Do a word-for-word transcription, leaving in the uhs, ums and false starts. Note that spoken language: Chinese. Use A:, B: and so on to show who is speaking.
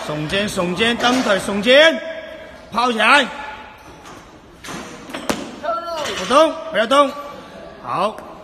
A: 耸肩，耸肩，蹬腿，耸肩，抛起来，不动，不要动，好。